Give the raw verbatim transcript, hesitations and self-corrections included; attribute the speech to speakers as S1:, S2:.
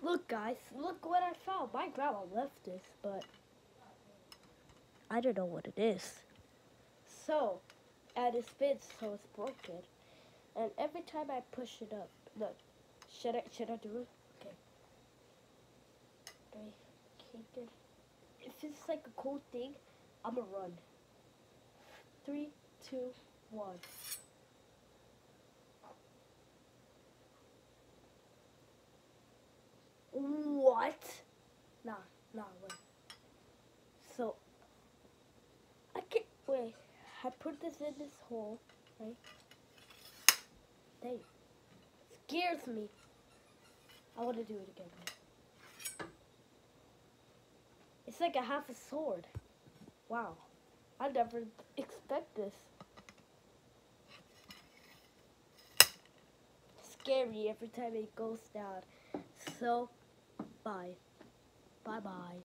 S1: Look, guys, look what I found. My grandma left this, but I don't know what it is. So, and it spins, so it's broken. And every time I push it up, look, should I should I do it? Okay. Okay, okay, good. If it's like a cool thing, I'ma run. Three, two, one. What? Nah, nah, wait. So, I can wait. I put this in this hole, right? Dang. Scares me. I want to do it again. It's like a half a sword. Wow. I never expect this. Scary every time it goes down. So, bye. Bye-bye.